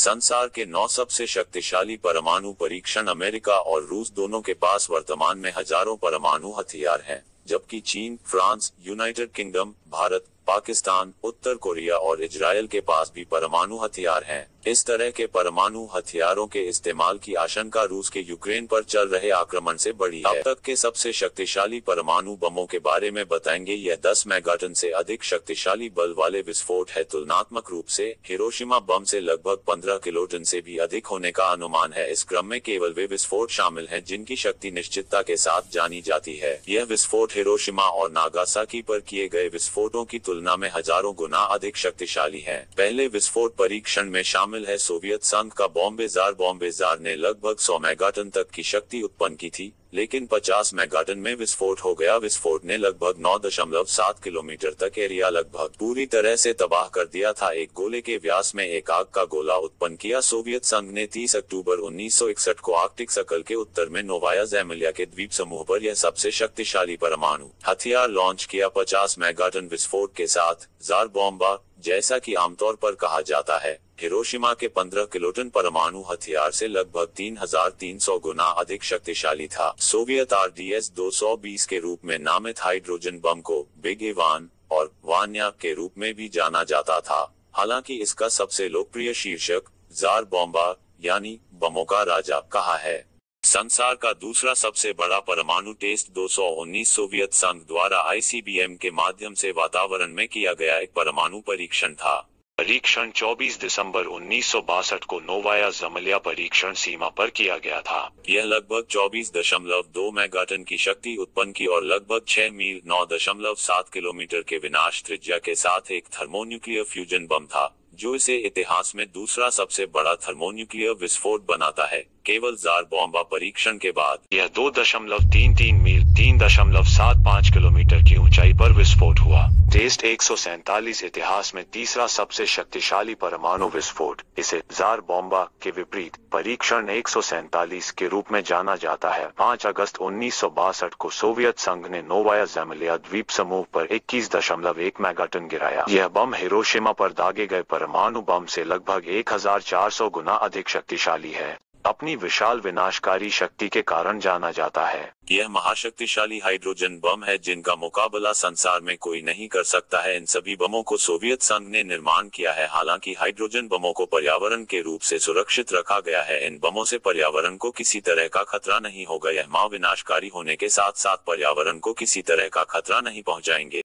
संसार के 9 सबसे शक्तिशाली परमाणु परीक्षण अमेरिका और रूस दोनों के पास वर्तमान में हजारों परमाणु हथियार हैं, जबकि China, France, United Kingdom, Bharat, Pakistan, उत्तर कोरिया और इजराइल के पास भी परमाणु हथियार हैं। इस तरह के परमाणु हथियारों के इस्तेमाल की आशंका रूस के यूक्रेन पर चल रहे आक्रमण से बढ़ी है। अब तक के सबसे शक्तिशाली परमाणु बमों के बारे में बताएंगे। यह 10 मेगाटन से अधिक शक्तिशाली बल वाले विस्फोट है। तुलनात्मक रूप से हिरोशिमा बम से लगभग 15 किलोटन से भी अधिक होने का अनुमान है। इस क्रम में केवल वे विस्फोट शामिल हैं जिनकी शक्ति निश्चितता के साथ जानी जाती है। यह विस्फोट हिरोशिमा और नागासाकी पर किए गए विस्फोटों की तुलना में हजारों गुना अधिक शक्तिशाली है। पहले विस्फोट परीक्षण में शामिल है सोवियत संघ का बॉम्बेजार ने लगभग 100 मेगाटन तक की शक्ति उत्पन्न की थी, लेकिन 50 मेगाटन में विस्फोट हो गया। विस्फोट ने लगभग 9.7 किलोमीटर तक एरिया लगभग पूरी तरह से तबाह कर दिया था। एक गोले के व्यास में एक आग का गोला उत्पन्न किया। सोवियत संघ ने 30 अक्टूबर 1961 को आर्कटिक सर्कल के उत्तर में नोवाया ज़ेमेलिया के द्वीप समूह पर यह सबसे शक्तिशाली परमाणु हथियार लॉन्च किया। 50 मेगाटन विस्फोट के साथ जार बॉम्बा, जैसा कि आमतौर पर कहा जाता है, हिरोशिमा के 15 किलोटन परमाणु हथियार से लगभग 3300 गुना अधिक शक्तिशाली था। सोवियत RDS-220 के रूप में नामित हाइड्रोजन बम को बिग इवान और वान्या के रूप में भी जाना जाता था। हालांकि इसका सबसे लोकप्रिय शीर्षक जार बॉम्बा यानी बमों का राजा कहा है। संसार का दूसरा सबसे बड़ा परमाणु टेस्ट 219 सोवियत संघ द्वारा ICBM के माध्यम से वातावरण में किया गया एक परमाणु परीक्षण था। परीक्षण 24 दिसंबर 1962 को नोवाया ज़ेमेलिया परीक्षण सीमा पर किया गया था। यह लगभग 24.2 मेगाटन की शक्ति उत्पन्न की और लगभग 6 मील 9.7 किलोमीटर के विनाश त्रिज्या के साथ एक थर्मोन्यूक्लियर फ्यूजन बम था, जो इसे इतिहास में दूसरा सबसे बड़ा थर्मोन्यूक्लियर विस्फोट बनाता है। केवल जार बॉम्बा परीक्षण के बाद यह 2.33 मील 3.75 किलोमीटर की ऊंचाई पर विस्फोट हुआ। टेस्ट 147 इतिहास में तीसरा सबसे शक्तिशाली परमाणु विस्फोट। इसे जार बॉम्बा के विपरीत परीक्षण 147 के रूप में जाना जाता है। 5 अगस्त 1962 को सोवियत संघ ने नोवाया ज़ेमेलिया द्वीप समूह पर 21.1 मेगाटन गिराया। यह बम हिरोशिमा पर दागे गए परमाणु बम से लगभग 1400 गुना अधिक शक्तिशाली है। अपनी विशाल विनाशकारी शक्ति के कारण जाना जाता है। यह महाशक्तिशाली हाइड्रोजन बम है जिनका मुकाबला संसार में कोई नहीं कर सकता है। इन सभी बमों को सोवियत संघ ने निर्माण किया है। हालांकि हाइड्रोजन बमों को पर्यावरण के रूप से सुरक्षित रखा गया है। इन बमों से पर्यावरण को किसी तरह का खतरा नहीं होगा। यह महाविनाशकारी होने के साथ साथ पर्यावरण को किसी तरह का खतरा नहीं पहुंचाएंगे।